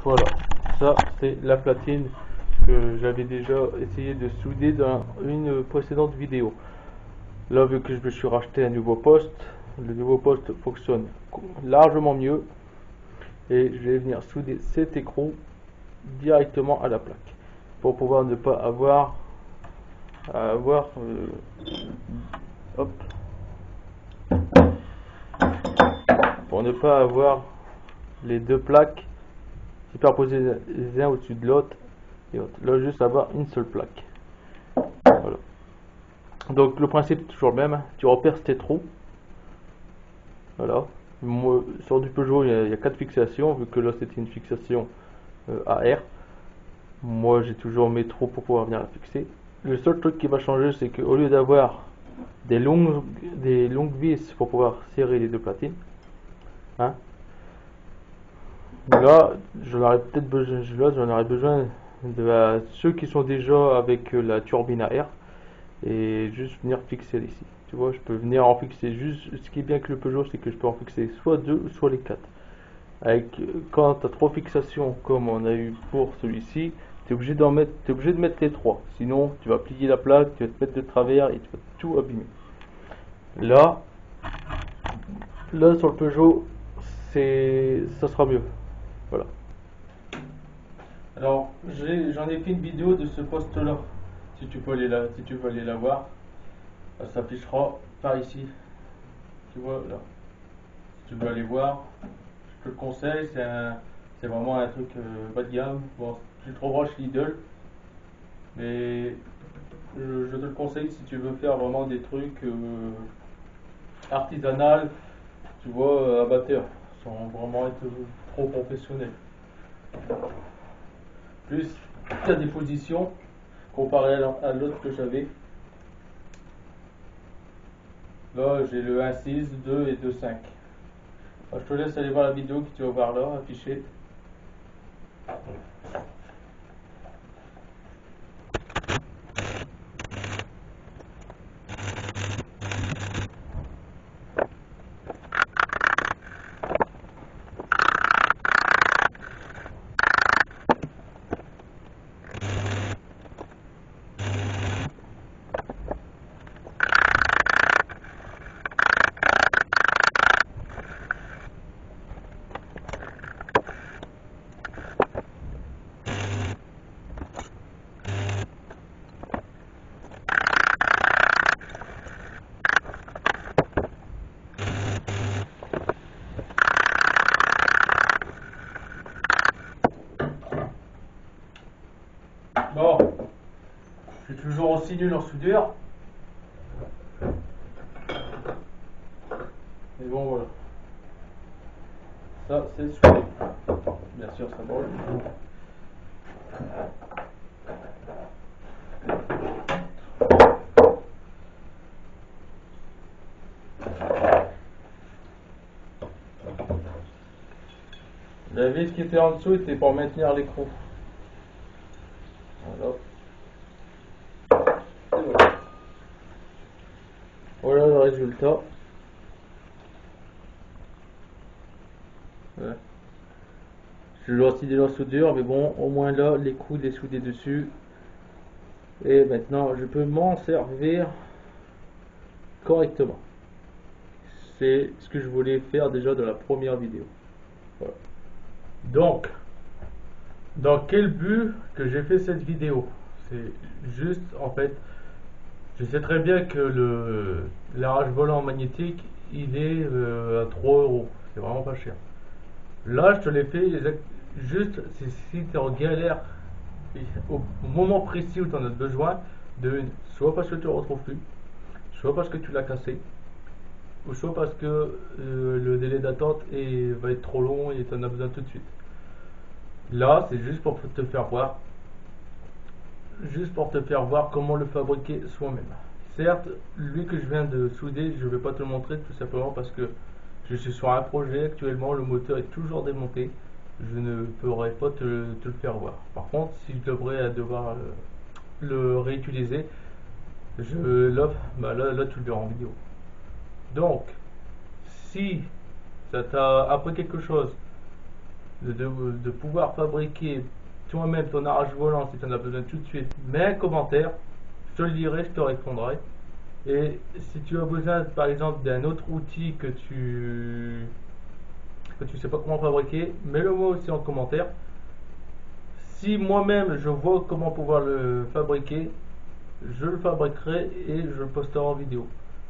voilà, ça c'est la platine que j'avais déjà essayé de souder dans une précédente vidéo. Là, vu que je me suis racheté un nouveau poste, le nouveau poste fonctionne largement mieux et je vais venir souder cet écrou directement à la plaque pour pouvoir ne pas avoir hop, pour ne pas avoir les deux plaques superposées les uns au-dessus de l'autre et autres. Là, juste avoir une seule plaque. Voilà. Donc le principe est toujours le même, tu repères tes trous. Voilà. Moi, sur du Peugeot, il y a 4 fixations, vu que là c'était une fixation AR. Moi j'ai toujours mes trous pour pouvoir venir la fixer. Le seul truc qui va changer, c'est qu'au lieu d'avoir des longues vis pour pouvoir serrer les deux platines, hein, là j'en aurais peut-être besoin, de ceux qui sont déjà avec la turbine à air et juste venir fixer ici. Tu vois, je peux venir en fixer juste. Ce qui est bien avec le Peugeot, c'est que je peux en fixer soit 2, soit les 4. Quand tu as 3 fixations comme on a eu pour celui-ci, tu es obligé de mettre les 3. Sinon, tu vas plier la plaque, tu vas te mettre de travers et tu vas tout abîmer. Là sur le Peugeot, ça sera mieux. Voilà. Alors, j'en ai fait une vidéo de ce poste-là. Si tu veux aller la voir, ça s'affichera par ici. Tu vois là. Si tu veux aller voir, je te le conseille. C'est vraiment un truc bas de gamme. Bon, tu le trouveras chez Lidl, mais je te le conseille si tu veux faire vraiment des trucs artisanal, tu vois, amateurs, sans vraiment être trop professionnel. Plus, tu as des positions comparé à l'autre que j'avais. Là, j'ai le 1.6, 2 et 2.5. Je te laisse aller voir la vidéo que tu vas voir là, affichée. Bon, je suis toujours aussi nul en soudure. Mais bon, voilà. Ça, c'est soudé. Bien sûr, ça brûle. La vis qui était en dessous était pour maintenir l'écrou. Voilà. Et voilà. Voilà le résultat. Ouais. Je dois aussi la soudure, mais bon, au moins là, l'écrou est soudé dessus. Et maintenant, je peux m'en servir correctement. C'est ce que je voulais faire déjà dans la première vidéo. Voilà. Donc, dans quel but que j'ai fait cette vidéo? C'est juste, en fait, je sais très bien que l'arrache volant magnétique, il est à 3 euros. C'est vraiment pas cher. Là, je te l'ai fait juste si tu es en galère au moment précis où tu en as besoin, soit parce que tu ne le retrouves plus, soit parce que tu l'as cassé, ou soit parce que le délai d'attente va être trop long et tu en as besoin tout de suite. Là, c'est juste pour te faire voir, comment le fabriquer soi-même. Certes, lui que je viens de souder, je ne vais pas te le montrer tout simplement parce que je suis sur un projet actuellement, le moteur est toujours démonté, je ne pourrai pas te le faire voir. Par contre, si je devrais devoir le réutiliser, là tu le verras en vidéo. Donc, si ça t'a appris quelque chose, de pouvoir fabriquer toi-même ton arrache volant si tu en as besoin tout de suite, mets un commentaire, je te le dirai, je te répondrai. Et si tu as besoin par exemple d'un autre outil que tu sais pas comment fabriquer, mets-le moi aussi en commentaire. Si moi-même je vois comment pouvoir le fabriquer, je le fabriquerai et je le posterai en vidéo.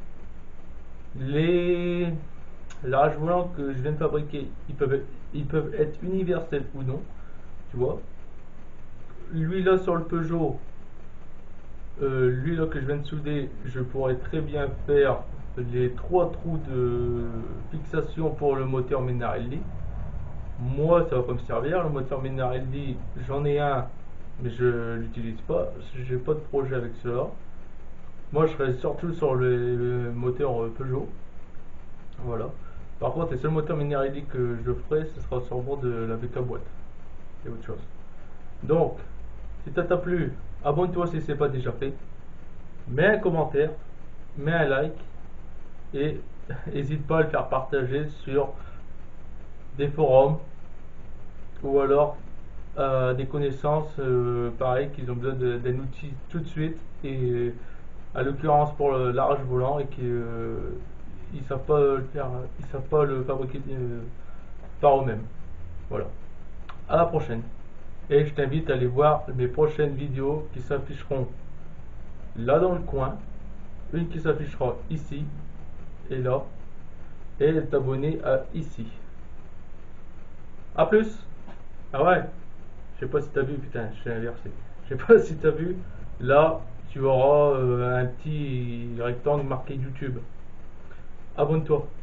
Les l'arrache volant que je viens de fabriquer, ils peuvent être universels ou non, tu vois. Lui là sur le Peugeot, lui là que je viens de souder, je pourrais très bien faire les trois trous de fixation pour le moteur Minarelli. Moi, ça va pas me servir. Le moteur Minarelli, j'en ai un, mais je l'utilise pas. J'ai pas de projet avec cela. Moi, je serais surtout sur le moteur Peugeot. Voilà. Par contre, les seuls moteurs Minarelli que je ferai, ce sera sur bord de la VK boîte et autre chose. Donc, si ça t'a plu, abonne-toi si ce n'est pas déjà fait. Mets un commentaire, mets un like et n'hésite pas à le faire partager sur des forums ou alors des connaissances pareil qu'ils ont besoin d'un outil tout de suite et à l'occurrence pour l'arrache volant et qu'ils ils savent pas le faire, ils savent pas le fabriquer par eux-mêmes. Voilà. À la prochaine. Et je t'invite à aller voir mes prochaines vidéos qui s'afficheront là dans le coin, une qui s'affichera ici et là, et t'abonner à ici. A plus. Ah ouais, je sais pas si t'as vu, putain, je suis inversé. Je sais pas si t'as vu, là, tu auras un petit rectangle marqué YouTube. Abonne-toi.